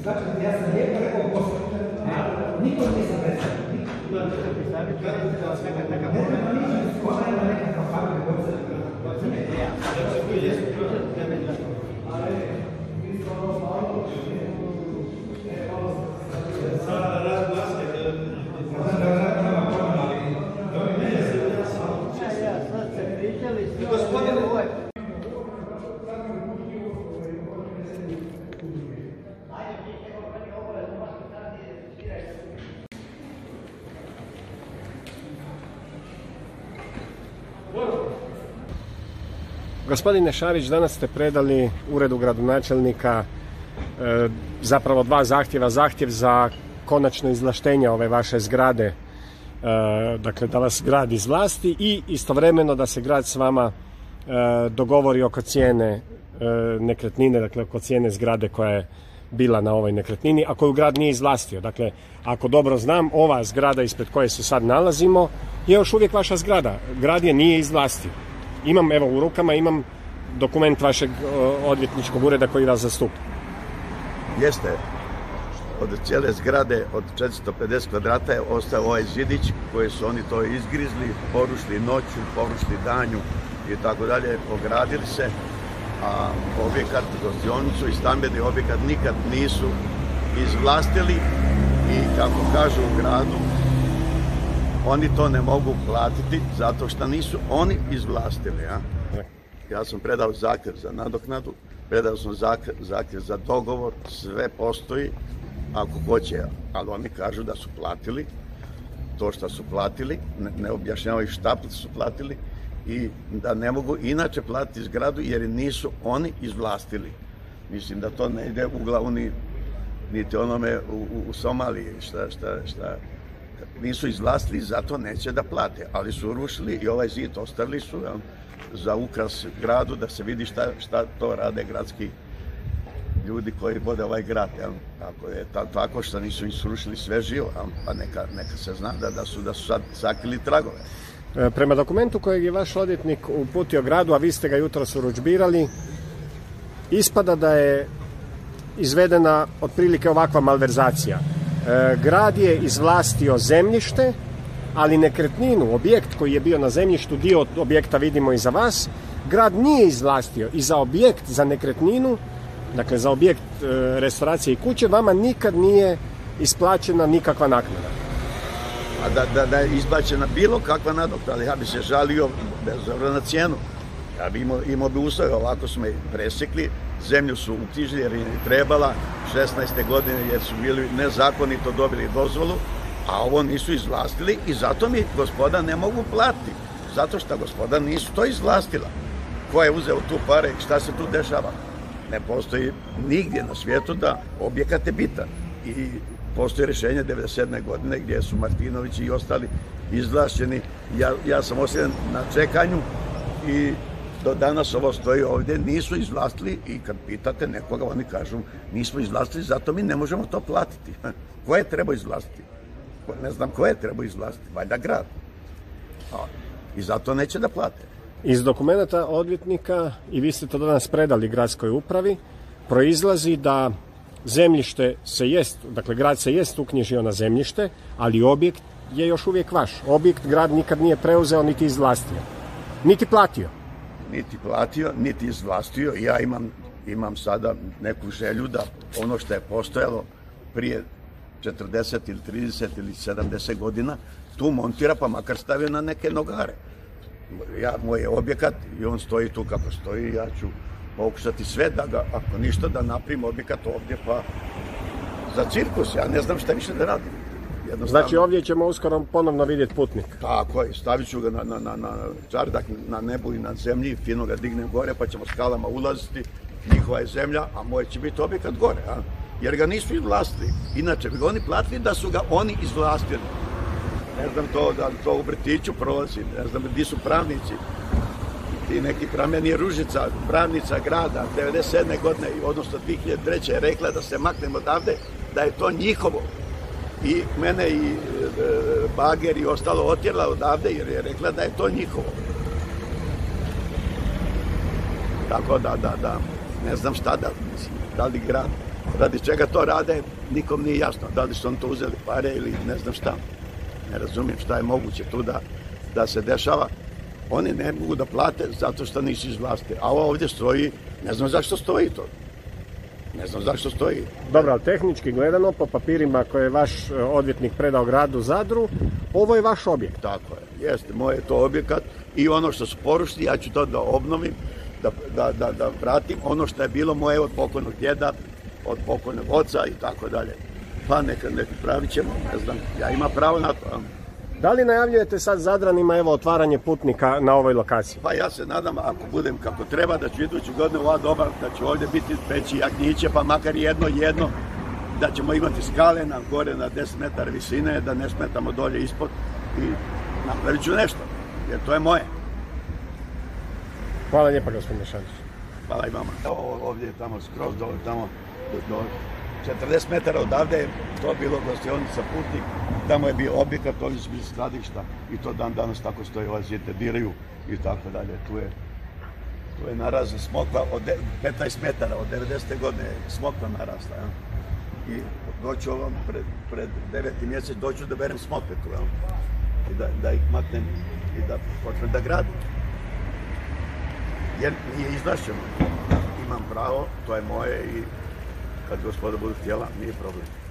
Znači, ja sam lijepo rekao gost. Niko nisam predstavio. Ne treba ništa, ona ima nekakav fabrik gost. Gospodine Šarić, danas ste predali uredu gradonačelnika zapravo dva zahtjeva. Zahtjev za konačno izvlaštenje ove vaše zgrade, dakle da vas grad izvlasti i istovremeno da se grad s vama dogovori oko cijene nekretnine, dakle oko cijene zgrade koja je bila na ovoj nekretnini, a koju grad nije izvlastio. Dakle, ako dobro znam, ova zgrada ispred koje se sad nalazimo je još uvijek vaša zgrada. Grad je nije izvlastio. Imam, evo u rukama, imam dokument vašeg odvjetničkog ureda koji vas zastupa. Jeste. Od cijele zgrade, od 450 kvadrata je ostao ovaj zidić koji su oni to izgrizli, porušili noću, porušili danju i tako dalje, ogradili se, a objekat, gostionicu i stambeni objekat nikad nisu izvlastili i kako kažu u gradu, oni to ne mogu platiti zato što nisu oni izvlastili. Ja sam predao zahtjev za nadoknadu, predao sam zahtjev za dogovor, sve postoji ako hoće, ali oni kažu da su platili to što su platili, ne objašnjavaju šta su platili i da ne mogu inače platiti zgradu jer nisu oni izvlastili. Mislim da to ne ide u glavu niti onome u Somaliji, šta nisu izvlastili, zato neće da plate, ali su rušili i ovaj zid ostavili su za ukras gradu da se vidi šta to rade gradski ljudi koji vode ovaj grad. Ako je tako što nisu im srušili sve živo, pa neka se zna da su sad sakrili tragove. Prema dokumentu kojeg je vaš odvjetnik uputio gradu, a vi ste ga jutros urudžbirali, ispada da je izvedena otprilike ovakva malverzacija. Grad je izvlastio zemljište, ali nekretninu, objekt koji je bio na zemljištu, dio objekta vidimo i za vas, grad nije izvlastio i za objekt, za nekretninu, dakle za objekt restauracije i kuće, vama nikad nije isplaćena nikakva naknada. A da je izbačena bilo kakva nadoknada, ja bi se žalio bez obzira na cijenu. Ja bi imao uslove, ovako smo je presekli, zemlju su uknjižili jer im je trebala 16. godine jer su bili nezakonito dobili dozvolu, a ovo nisu izvlastili i zato mi gospoda ne mogu platiti. Zato što gospoda nisu to izvlastila. Ko je uzeo tu pare i šta se tu dešava? Ne postoji nigdje na svijetu da objekat je bitan. I postoji rješenje 1997. godine gdje su Martinovići i ostali izvlašćeni. Ja sam osjećan na čekanju i do danas ovo stoji ovdje, nisu izvlastili i kad pitate nekoga, oni kažu nismo izvlastili, zato mi ne možemo to platiti. Ko je trebao izvlastiti? Ne znam ko je trebao izvlastiti, valjda grad. I zato neće da plate. Iz dokumenta odvjetnika, i vi ste to danas predali gradskoj upravi, proizlazi da zemljište se jest, dakle grad se jest uknjižio na zemljište, ali objekt je još uvijek vaš. Objekt grad nikad nije preuzeo niti izvlastio. Niti platio. Niti platio, niti izvlastio. Ja imam sada neku želju da ono što je postojalo prije 40 ili 30 ili 70 godina tu montira, pa makar stavio na neke nogare. Moj je objekat i on stoji tu kako stoji, ja ću pokušati sve da ga, ako ništa, da napravim objekat ovdje, pa za cirkus, ja ne znam šta više da radim. Znači ovdje ćemo uskoro ponovno vidjeti putnik. Tako je, stavit ću ga na čardak, na nebu i na zemlji, fino ga dignem gore, pa ćemo skalama ulaziti, njihova je zemlja, a moj će biti objekat gore, jer ga nisu izvlastili. Inače bi ga oni platili da su ga oni izvlastili. Ne znam da to u vrtiću prolazi, ne znam gdje su pravnici. Ti neki prameni Ružica, pravnica grada, 1997. godine, odnosno 2003. je rekla da se maknemo odavde, da je to njihovo. I mene i bager i ostalo otjerala odavde jer je rekla da je to njihovo. Tako da, ne znam šta da mislim, da li grad Radi čega to rade, nikom nije jasno. Da li su on to uzeli pare ili ne znam šta. Ne razumijem šta je moguće tu da se dešava. Oni ne mogu da plate zato što nisu iz vlasti. A ovo ovdje stoji, ne znam zašto stoji to. Ne znam zašto stoji. Dobro, ali tehnički gledano, po papirima koje je vaš odvjetnik predao gradu Zadru, ovo je vaš objekt. Tako je, jeste, moj je to objekat i ono što su porušili, ja ću to da obnovim, da vratim ono što je bilo moje od pokojnog djeda, od pokojnog oca i tako dalje. Pa neka pravit ćemo, ne znam, ja imam pravo na to. Da li najavljujete sad Zadranima evo otvaranje putnika na ovoj lokaciji? Pa ja se nadam, ako budem kako treba, da ću iduću godinu ova doba, da će ovdje biti peći jagnjiće, pa makar jedno, da ćemo imati skale na gore na 10 metara visine, da ne smetamo dolje ispod i napravit ću nešto, jer to je moje. Hvala lijepa, gospodine Šarić. Hvala i vama. Ovdje je tamo skroz dole, tamo do 40 metara odavde je to bilo gostionica Putnik, tamo je bio objekat, ovdje su bili skladišta i to dan danas tako stoji, ove zidite diraju i tako dalje. Tu je narazna smokva od 15 metara, od 90. godine je smokva narasla. Ja. I doću ovom pred 9. mjesec, doću da berem smokve tu, ja. I da ih maknem i da počnem da gradim. Jer nije izvlašćeno. Imam pravo, to je moje i kad gospoda budu htjela, nije problem.